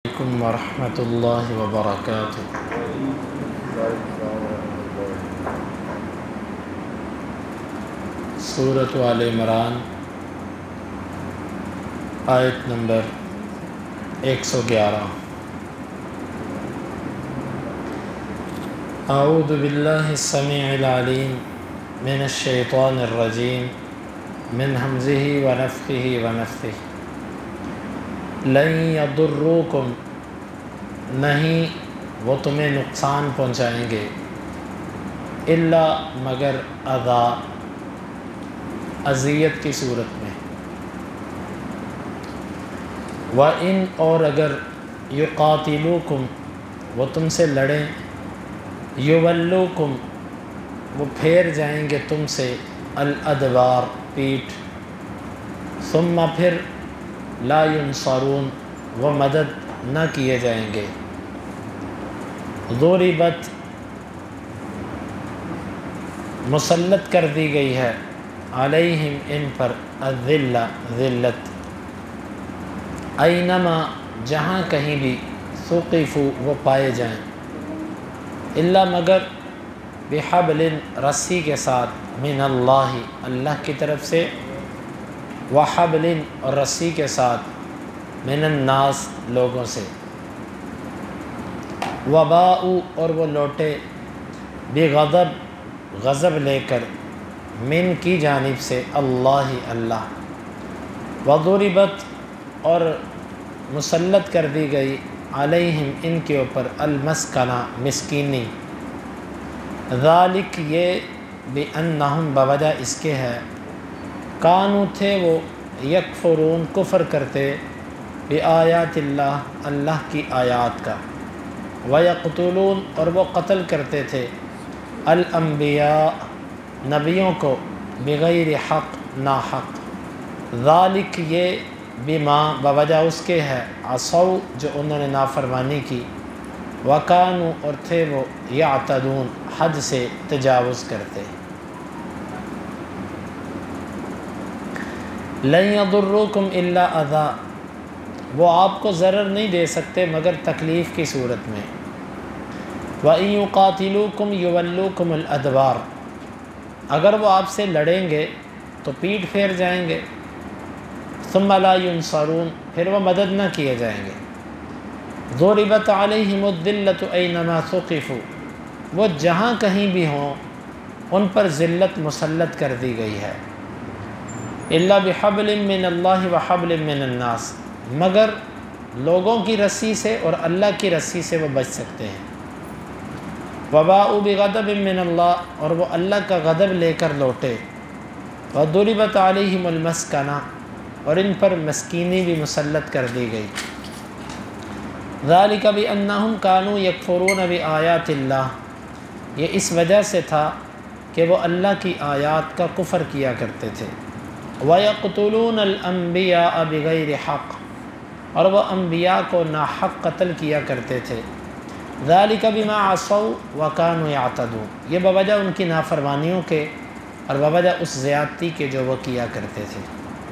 علیکم ورحمۃ اللہ وبرکاتہ۔ سورۃ آل عمران آیت نمبر 111۔ اعوذ باللہ السمیع العلیم من الشیطان الرجیم من ہمزہ ونفخہ ونفثہ۔ لن یضروکم، نہیں وہ تمہیں نقصان پہنچائیں گے، الا مگر اذا، اذیت کی صورت میں، وَإِنْ، اور اگر، یقاتلوکم، وہ تم سے لڑیں، یولوکم، وہ پھیر جائیں گے تم سے، الادبار، پیٹھ، ثم پھر، لا ینصرون، وہ مدد نہ کیے جائیں گے۔ ضربت، مسلط کر دی گئی ہے، علیہم، ان پر، الذلہ، ذلت، اینما، جہاں کہیں بھی، ثقفوا، وہ پائے جائیں، الا مگر، بحبل، رسی کے ساتھ، من اللہ، اللہ کی طرف سے، وحبل، اور رسی کے ساتھ، من الناس، لوگوں سے، وباؤ، اور وہ لوٹے، بغضب، غضب لے کر، من کی جانب سے، اللہ، اللہ، وضربت، اور مسلط کر دی گئی، علیہم، ان کے اوپر، المسکنہ، مسکینی، ذالک، یہ، بانہم، بوجہ اس کے ہے، کانو، تھے وہ، یکفرون، کفر کرتے، بآیات اللہ، اللہ کی آیات کا، ویقتلون، اور وہ قتل کرتے تھے، الانبیاء، نبیوں کو، بغیر حق، ناحق، ذالک، یہ، بما، بوجہ اس کے ہے، عصوا، جو انہوں نے نافرمانی کی، وکانو، اور تھے وہ، یعتدون، حد سے تجاوز کرتے۔ لن یضروکم الا اذی، وہ آپ کو ضرر نہیں دے سکتے مگر تکلیف کی صورت میں، وَإِن یقاتلوکم یولوکم الادبار، اگر وہ آپ سے لڑیں گے تو پیٹھ پھیر جائیں گے، ثم لا ینصرون، پھر وہ مدد نہ کیے جائیں گے، ضربت علیہم الذلۃ اینما ثقفوا، وہ جہاں کہیں بھی ہوں ان پر ذلت مسلط کر دی گئی ہے، الا بحبل من اللہ وحبل من الناس، مگر لوگوں کی رسی سے اور اللہ کی رسی سے وہ بچ سکتے ہیں، وباؤ بغضب من اللہ، اور وہ اللہ کا غضب لے کر لوٹے، وضربت علیہم المسکنہ، اور ان پر مسکینی بھی مسلط کر دی گئی، ذالک بانہم کانوا یکفرون بآیات اللہ، یہ اس وجہ سے تھا کہ وہ اللہ کی آیات کا کفر کیا کرتے تھے، وَيَقْتُلُونَ الْأَنْبِيَاءَ بِغَيْرِ حق، اور وہ انبیاء کو ناحق قتل کیا کرتے تھے، ذَلِكَ بِمَا عَصَوْا وَكَانُوا يَعْتَدُونَ، یہ بوجہ ان کی نافرمانیوں کے اور بوجہ اس زیادتی کے جو وہ کیا کرتے تھے۔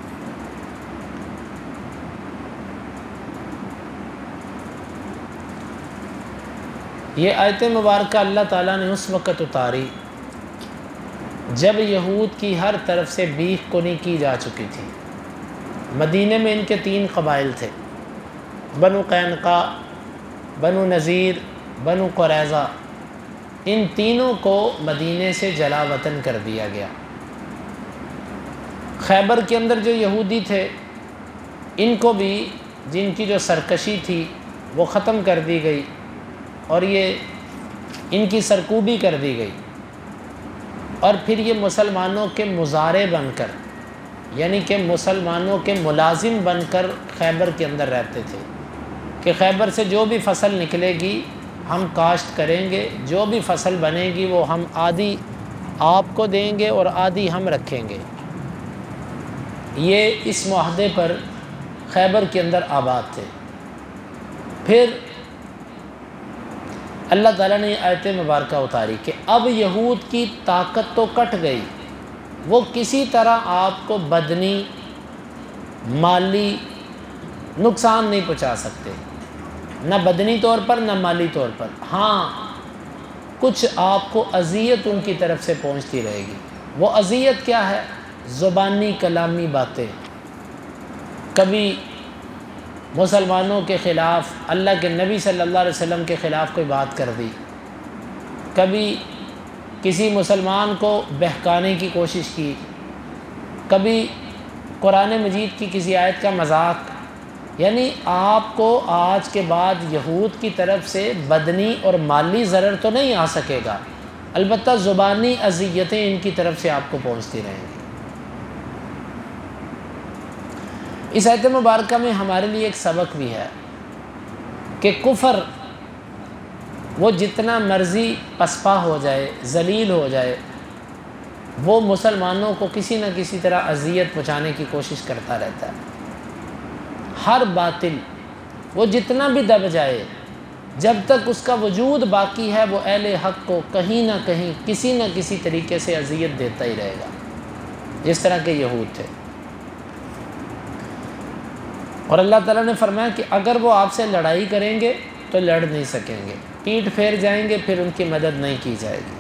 یہ آیت مبارکہ اللہ تعالیٰ نے اس وقت اتاری جب یہود کی ہر طرف سے بیخ کنی کی جا چکی تھی۔ مدینہ میں ان کے 3 قبائل تھے، بنو قینقاع، بنو نذیر، بنو قریظہ، ان تینوں کو مدینہ سے جلا وطن کر دیا گیا۔ خیبر کے اندر جو یہودی تھے ان کو بھی، جن کی جو سرکشی تھی وہ ختم کر دی گئی، اور یہ ان کی سرکوبی کر دی گئی، اور پھر یہ مسلمانوں کے مزارع بن کر، یعنی کہ مسلمانوں کے ملازم بن کر خیبر کے اندر رہتے تھے، کہ خیبر سے جو بھی فصل نکلے گی ہم کاشت کریں گے، جو بھی فصل بنے گی وہ ہم آدھی آپ کو دیں گے اور آدھی ہم رکھیں گے۔ یہ اس معاہدے پر خیبر کے اندر آباد تھے۔ پھر اللہ تعالیٰ نے یہ آیت مبارکہ اتاری کہ اب یہود کی طاقت تو کٹ گئی، وہ کسی طرح آپ کو بدنی، مالی نقصان نہیں پہنچا سکتے، نہ بدنی طور پر نہ مالی طور پر۔ ہاں کچھ آپ کو اذیت ان کی طرف سے پہنچتی رہے گی۔ وہ اذیت کیا ہے؟ زبانی کلامی باتیں، کبھی مسلمانوں کے خلاف، اللہ کے نبی صلی اللہ علیہ وسلم کے خلاف کوئی بات کر دی، کبھی کسی مسلمان کو بہکانے کی کوشش کی، کبھی قرآن مجید کی کسی آیت کا مذاق۔ یعنی آپ کو آج کے بعد یہود کی طرف سے بدنی اور مالی ضرر تو نہیں آ سکے گا، البتہ زبانی اذیتیں ان کی طرف سے آپ کو پہنچتی رہیں گی۔ اس آیت مبارکہ میں ہمارے لیے ایک سبق بھی ہے کہ کفر وہ جتنا مرضی پسپا ہو جائے، ذلیل ہو جائے، وہ مسلمانوں کو کسی نہ کسی طرح اذیت پہنچانے کی کوشش کرتا رہتا ہے۔ ہر باطل وہ جتنا بھی دب جائے، جب تک اس کا وجود باقی ہے وہ اہل حق کو کہیں نہ کہیں کسی نہ کسی طریقے سے اذیت دیتا ہی رہے گا، جس طرح کے یہود تھے۔ اور اللہ تعالیٰ نے فرمایا کہ اگر وہ آپ سے لڑائی کریں گے تو لڑ نہیں سکیں گے، پیٹ پھیر جائیں گے، پھر ان کی مدد نہیں کی جائے گی۔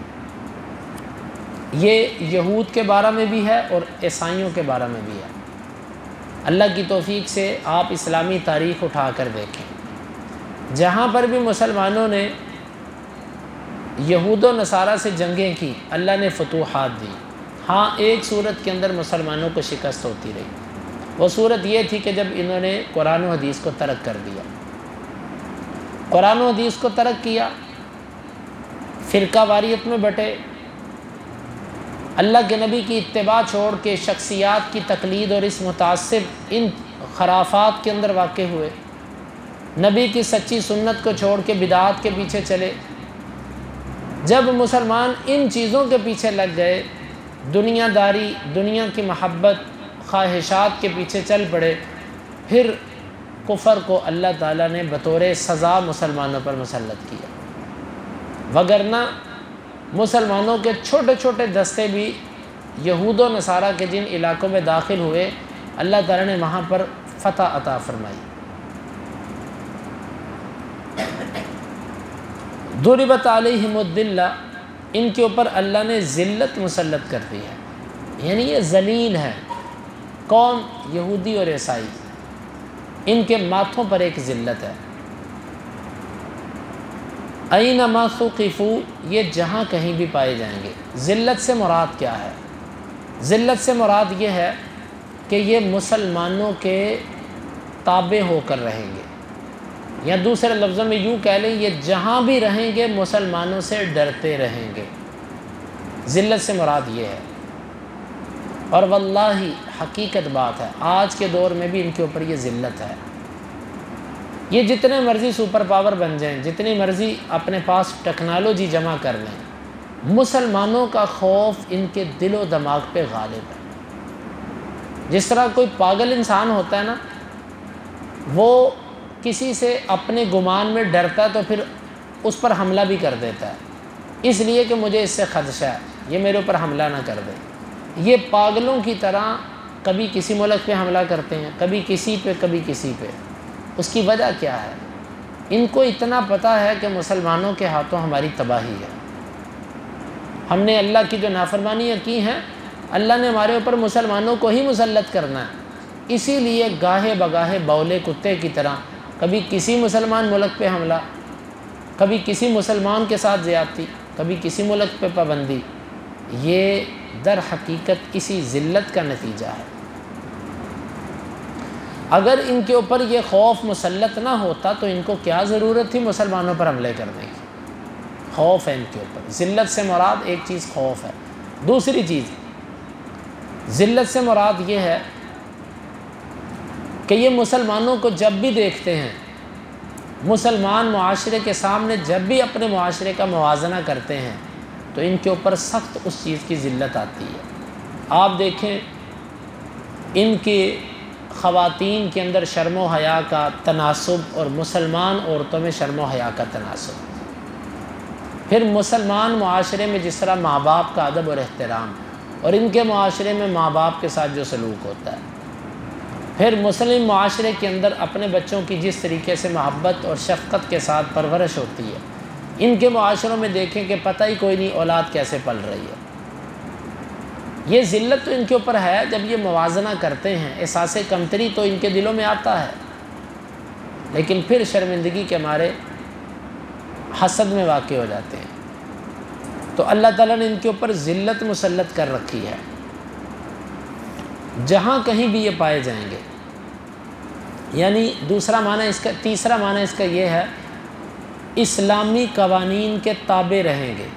یہ یہود کے بارے میں بھی ہے اور عیسائیوں کے بارے میں بھی ہے۔ اللہ کی توفیق سے آپ اسلامی تاریخ اٹھا کر دیکھیں، جہاں پر بھی مسلمانوں نے یہود و نصارہ سے جنگیں کی، اللہ نے فتوحات دی۔ ہاں ایک صورت کے اندر مسلمانوں کو شکست ہوتی رہی، وہ صورت یہ تھی کہ جب انہوں نے قرآن و حدیث کو ترک کر دیا۔ قرآن و حدیث کو ترک کیا، فرقہ واریت میں بٹے، اللہ کے نبی کی اتباع چھوڑ کے شخصیات کی تقلید اور اس متعصب ان خرافات کے اندر واقع ہوئے، نبی کی سچی سنت کو چھوڑ کے بدعات کے پیچھے چلے۔ جب مسلمان ان چیزوں کے پیچھے لگ گئے، دنیا داری، دنیا کی محبت، خواہشات کے پیچھے چل پڑے، پھر کفر کو اللہ تعالیٰ نے بطور سزا مسلمانوں پر مسلط کیا۔ وگرنہ مسلمانوں کے چھوٹے چھوٹے دستے بھی یہود و نصارہ کے جن علاقوں میں داخل ہوئے، اللہ تعالیٰ نے وہاں پر فتح عطا فرمائی۔ ضربت علیہم الذلہ، ان کے اوپر اللہ نے ذلت مسلط کر دی ہے، یعنی یہ ذلیل ہے۔ کون؟ یہودی اور عیسائی، ان کے ماتھوں پر ایک ذلت ہے۔ اینما ثقفوا، یہ جہاں کہیں بھی پائے جائیں گے۔ ذلت سے مراد کیا ہے؟ ذلت سے مراد یہ ہے کہ یہ مسلمانوں کے تابع ہو کر رہیں گے، یا دوسرے لفظوں میں یوں کہہ لیں، یہ جہاں بھی رہیں گے مسلمانوں سے ڈرتے رہیں گے۔ ذلت سے مراد یہ ہے۔ اور واللہ حقیقت بات ہے، آج کے دور میں بھی ان کے اوپر یہ ذلت ہے۔ یہ جتنے مرضی سپر پاور بن جائیں، جتنی مرضی اپنے پاس ٹیکنالوجی جمع کر لیں، مسلمانوں کا خوف ان کے دل و دماغ پہ غالب ہے۔ جس طرح کوئی پاگل انسان ہوتا ہے نا، وہ کسی سے اپنے گمان میں ڈرتا ہے تو پھر اس پر حملہ بھی کر دیتا ہے، اس لیے کہ مجھے اس سے خدشہ ہے، یہ میرے اوپر حملہ نہ کر دے۔ یہ پاگلوں کی طرح کبھی کسی ملک پہ حملہ کرتے ہیں، کبھی کسی پہ، کبھی کسی پہ۔ اس کی وجہ کیا ہے؟ ان کو اتنا پتہ ہے کہ مسلمانوں کے ہاتھوں ہماری تباہی ہے، ہم نے اللہ کی جو نافرمانیاں کی ہیں، اللہ نے ہمارے اوپر مسلمانوں کو ہی مسلط کرنا ہے۔ اسی لیے گاہے بگاہے بولے کتے کی طرح کبھی کسی مسلمان ملک پہ حملہ، کبھی کسی مسلمان کے ساتھ زیادتی، کبھی کسی ملک پہ پابندی۔ یہ در حقیقت اسی ذلت کا نتیجہ ہے۔ اگر ان کے اوپر یہ خوف مسلط نہ ہوتا تو ان کو کیا ضرورت تھی مسلمانوں پر حملے کرنے کی؟ خوف ہے ان کے اوپر۔ ذلت سے مراد ایک چیز خوف ہے۔ دوسری چیز ذلت سے مراد یہ ہے کہ یہ مسلمانوں کو جب بھی دیکھتے ہیں، مسلمان معاشرے کے سامنے جب بھی اپنے معاشرے کا موازنہ کرتے ہیں، تو ان کے اوپر سخت اس چیز کی ذلت آتی ہے۔ آپ دیکھیں ان کی خواتین کے اندر شرم و حیا کا تناسب اور مسلمان عورتوں میں شرم و حیا کا تناسب۔ پھر مسلمان معاشرے میں جس طرح ماں باپ کا ادب اور احترام، اور ان کے معاشرے میں ماں باپ کے ساتھ جو سلوک ہوتا ہے، پھر مسلم معاشرے کے اندر اپنے بچوں کی جس طریقے سے محبت اور شفقت کے ساتھ پرورش ہوتی ہے، ان کے معاشروں میں دیکھیں کہ پتہ ہی کوئی نہیں اولاد کیسے پل رہی ہے۔ یہ ذلت تو ان کے اوپر ہے، جب یہ موازنہ کرتے ہیں احساس کمتری تو ان کے دلوں میں آتا ہے، لیکن پھر شرمندگی کے مارے حسد میں واقع ہو جاتے ہیں۔ تو اللہ تعالیٰ نے ان کے اوپر ذلت مسلط کر رکھی ہے، جہاں کہیں بھی یہ پائے جائیں گے۔ یعنی دوسرا معنی اس کا، تیسرا معنی اس کا یہ ہے، اسلامی قوانین کے تابع رہیں گے۔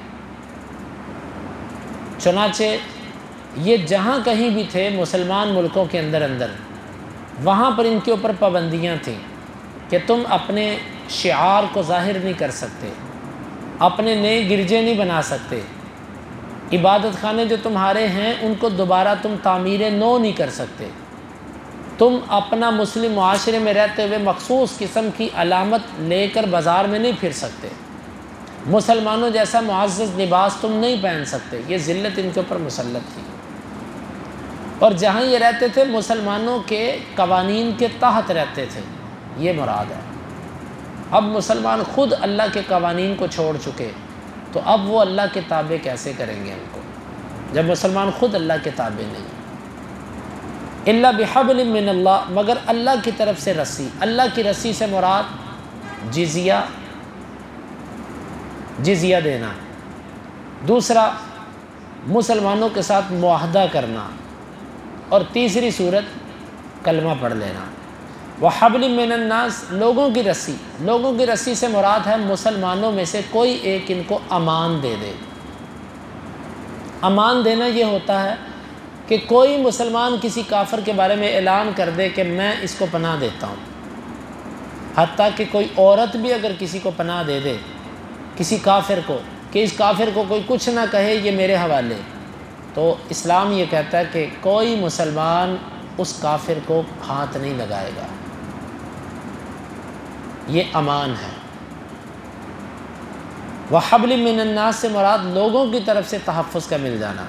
چنانچہ یہ جہاں کہیں بھی تھے مسلمان ملکوں کے اندر وہاں پر ان کے اوپر پابندیاں تھیں کہ تم اپنے شعار کو ظاہر نہیں کر سکتے، اپنے نئے گرجے نہیں بنا سکتے، عبادت خانے جو تمہارے ہیں ان کو دوبارہ تم تعمیر نو نہیں کر سکتے، تم اپنا مسلم معاشرے میں رہتے ہوئے مخصوص قسم کی علامت لے کر بازار میں نہیں پھر سکتے، مسلمانوں جیسا معزز لباس تم نہیں پہن سکتے۔ یہ ذلت ان کے اوپر مسلط تھی، اور جہاں یہ رہتے تھے مسلمانوں کے قوانین کے تحت رہتے تھے، یہ مراد ہے۔ اب مسلمان خود اللہ کے قوانین کو چھوڑ چکے تو اب وہ اللہ کے تابع کیسے کریں گے ان کو، جب مسلمان خود اللہ کے تابع نہیں۔ الا بحبل من اللہ، مگر اللہ کی طرف سے رسی۔ اللہ کی رسی سے مراد جزیہ دینا، دوسرا مسلمانوں کے ساتھ معاہدہ کرنا، اور تیسری صورت کلمہ پڑھ لینا۔ وحبل من الناس، لوگوں کی رسی۔ لوگوں کی رسی سے مراد ہے مسلمانوں میں سے کوئی ایک ان کو امان دے دے۔ امان دینا یہ ہوتا ہے کہ کوئی مسلمان کسی کافر کے بارے میں اعلان کر دے کہ میں اس کو پناہ دیتا ہوں، حتیٰ کہ کوئی عورت بھی اگر کسی کو پناہ دے دے، کسی کافر کو، کہ اس کافر کو کوئی کچھ نہ کہے، یہ میرے حوالے، تو اسلام یہ کہتا ہے کہ کوئی مسلمان اس کافر کو ہاتھ نہیں لگائے گا۔ یہ امان ہے۔ وحبل من الناس سے مراد لوگوں کی طرف سے تحفظ کا مل جانا۔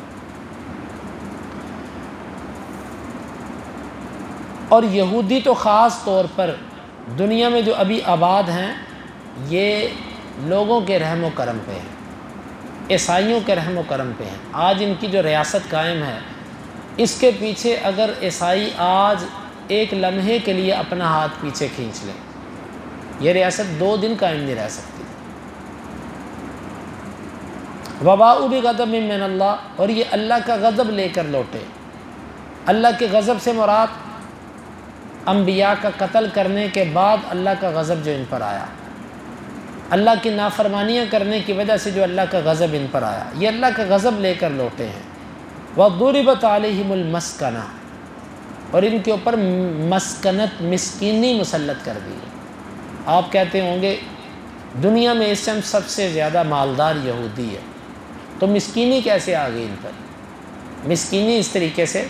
اور یہودی تو خاص طور پر دنیا میں جو ابھی آباد ہیں، یہ لوگوں کے رحم و کرم پہ ہیں، عیسائیوں کے رحم و کرم پہ ہیں۔ آج ان کی جو ریاست قائم ہے، اس کے پیچھے اگر عیسائی آج ایک لمحے کے لیے اپنا ہاتھ پیچھے کھینچ لیں، یہ ریاست 2 دن قائم نہیں رہ سکتی۔ وباء بغضب من اللہ، اور یہ اللہ کا غضب لے کر لوٹے۔ اللہ کے غضب سے مراد انبیاء کا قتل کرنے کے بعد اللہ کا غضب جو ان پر آیا، اللہ کی نافرمانیاں کرنے کی وجہ سے جو اللہ کا غضب ان پر آیا، یہ اللہ کا غضب لے کر لوٹے ہیں۔ وَضُرِبَتْ عَلَيْهِمُ الْمَسْكَنَةُ، اور ان کے اوپر مسکنت، مسکینی مسلط کر دی ہے۔ آپ کہتے ہوں گے دنیا میں اس ٹائم سب سے زیادہ مالدار یہودی ہے، تو مسکینی کیسے آ گئی ان پر؟ مسکینی اس طریقے سے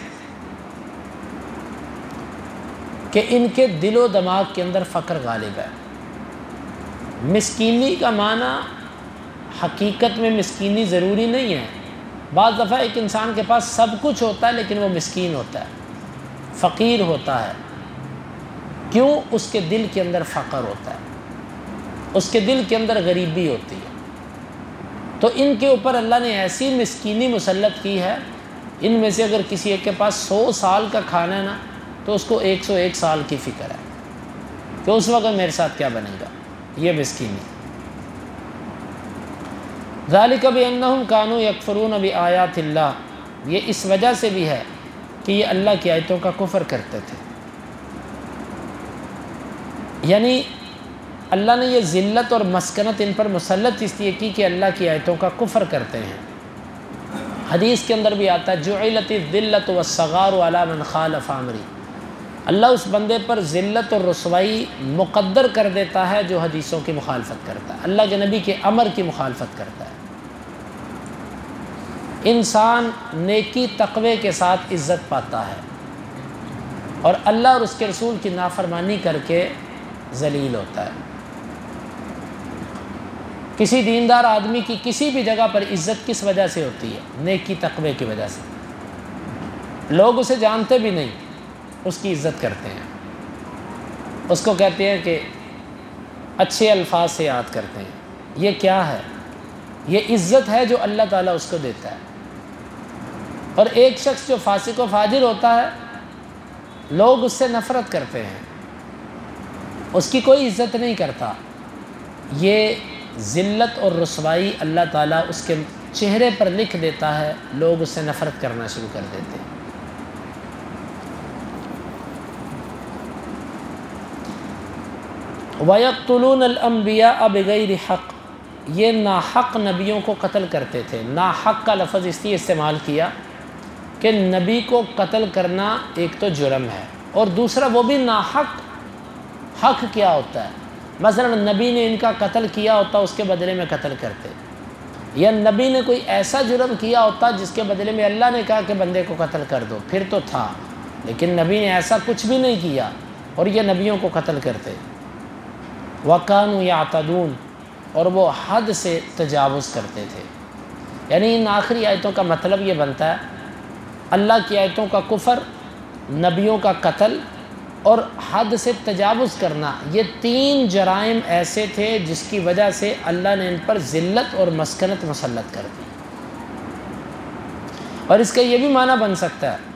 کہ ان کے دل و دماغ کے اندر فقر غالب ہے۔ مسکینی کا معنی حقیقت میں مسکینی ضروری نہیں ہے۔ بعض دفعہ ایک انسان کے پاس سب کچھ ہوتا ہے لیکن وہ مسکین ہوتا ہے، فقیر ہوتا ہے۔ کیوں؟ اس کے دل کے اندر فقر ہوتا ہے، اس کے دل کے اندر غریبی ہوتی ہے۔ تو ان کے اوپر اللہ نے ایسی مسکینی مسلط کی ہے، ان میں سے اگر کسی ایک کے پاس 100 سال کا کھانا ہے نا، تو اس کو 101 سال کی فکر ہے کہ اس وقت میرے ساتھ کیا بنے گا۔ یہ مسکینی۔ ذالک بانہم کانوا یکفرون بآیات اللہ، یہ اس وجہ سے بھی ہے کہ یہ اللہ کی آیتوں کا کفر کرتے تھے۔ یعنی اللہ نے یہ ذلت اور مسکنت ان پر مسلط اس لیے کی کہ اللہ کی آیتوں کا کفر کرتے ہیں۔ حدیث کے اندر بھی آتا ہے جعلت الذلۃ والصغار علی من خالف امری، اللہ اس بندے پر ذلت اور رسوائی مقدر کر دیتا ہے جو حدیثوں کی مخالفت کرتا ہے، اللہ کے نبی کے امر کی مخالفت کرتا ہے۔ انسان نیکی تقوی کے ساتھ عزت پاتا ہے، اور اللہ اور اس کے رسول کی نافرمانی کر کے ذلیل ہوتا ہے۔ کسی دیندار آدمی کی کسی بھی جگہ پر عزت کس وجہ سے ہوتی ہے؟ نیکی تقوی کی وجہ سے۔ لوگ اسے جانتے بھی نہیں، اس کی عزت کرتے ہیں، اس کو کہتے ہیں کہ اچھے الفاظ سے یاد کرتے ہیں۔ یہ کیا ہے؟ یہ عزت ہے جو اللہ تعالیٰ اس کو دیتا ہے۔ اور ایک شخص جو فاسق و فاجر ہوتا ہے، لوگ اس سے نفرت کرتے ہیں، اس کی کوئی عزت نہیں کرتا۔ یہ ذلت اور رسوائی اللہ تعالیٰ اس کے چہرے پر لکھ دیتا ہے، لوگ اس سے نفرت کرنا شروع کر دیتے ہیں۔ وَيَقْتُلُونَ الْأَنْبِيَاءَ بِغَيْرِ حق، یہ ناحق نبیوں کو قتل کرتے تھے۔ ناحق کا لفظ اس لیے استعمال کیا کہ نبی کو قتل کرنا ایک تو جرم ہے، اور دوسرا وہ بھی ناحق۔ حق کیا ہوتا ہے؟ مثلا نبی نے ان کا قتل کیا ہوتا، اس کے بدلے میں قتل کرتے، یا نبی نے کوئی ایسا جرم کیا ہوتا جس کے بدلے میں اللہ نے کہا کہ بندے کو قتل کر دو، پھر تو تھا، لیکن نبی نے ایسا کچھ بھی نہیں کیا اور یہ نبیوں کو قتل کرتے۔ وَكَانُوا يَعْتَدُونَ، اور وہ حد سے تجاوز کرتے تھے۔ یعنی ان آخری آیتوں کا مطلب یہ بنتا ہے اللہ کی آیتوں کا کفر، نبیوں کا قتل اور حد سے تجاوز کرنا، یہ تین جرائم ایسے تھے جس کی وجہ سے اللہ نے ان پر ذلت اور مسکنت مسلط کر دی۔ اور اس کا یہ بھی معنی بن سکتا ہے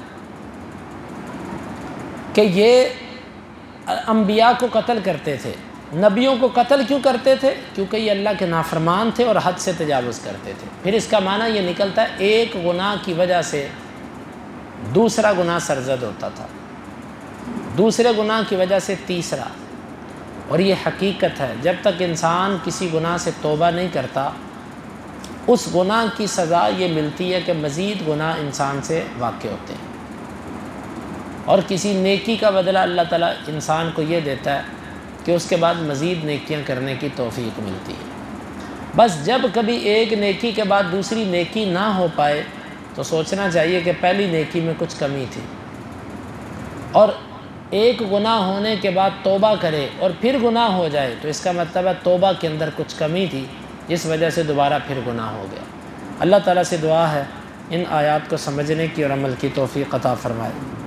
کہ یہ انبیاء کو قتل کرتے تھے، نبیوں کو قتل کیوں کرتے تھے؟ کیونکہ یہ اللہ کے نافرمان تھے اور حد سے تجاوز کرتے تھے۔ پھر اس کا معنی یہ نکلتا ہے ایک گناہ کی وجہ سے دوسرا گناہ سرزد ہوتا تھا، دوسرے گناہ کی وجہ سے تیسرا۔ اور یہ حقیقت ہے، جب تک انسان کسی گناہ سے توبہ نہیں کرتا، اس گناہ کی سزا یہ ملتی ہے کہ مزید گناہ انسان سے واقع ہوتے ہیں، اور کسی نیکی کا بدلہ اللہ تعالیٰ انسان کو یہ دیتا ہے کہ اس کے بعد مزید نیکیاں کرنے کی توفیق ملتی ہے۔ بس جب کبھی ایک نیکی کے بعد دوسری نیکی نہ ہو پائے تو سوچنا چاہیے کہ پہلی نیکی میں کچھ کمی تھی، اور ایک گناہ ہونے کے بعد توبہ کرے اور پھر گناہ ہو جائے تو اس کا مطلب ہے توبہ کے اندر کچھ کمی تھی جس وجہ سے دوبارہ پھر گناہ ہو گیا۔ اللہ تعالیٰ سے دعا ہے ان آیات کو سمجھنے کی اور عمل کی توفیق عطا فرمائے۔